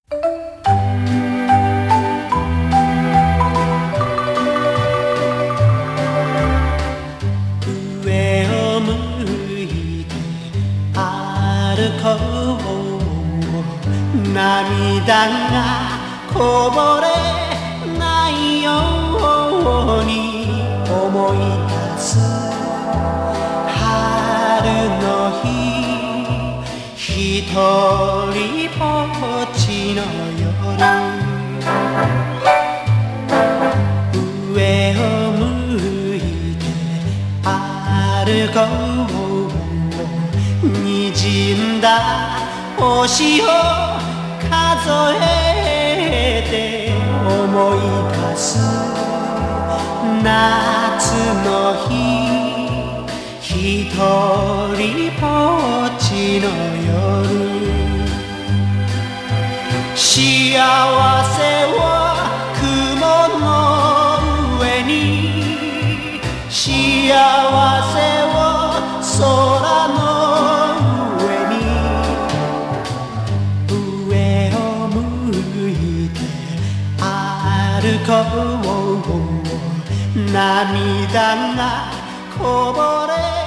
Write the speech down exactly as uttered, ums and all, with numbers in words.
上を向いて歩こう、涙がこぼれないように思い出す春の日、ひとりぼっちの夜、上を向いて歩こう、滲んだ星を数えて思い出す夏の日、ひとりぼっちの夜、幸せを雲の上に、幸せを空の上に、上を向いて歩こう、涙がこぼれ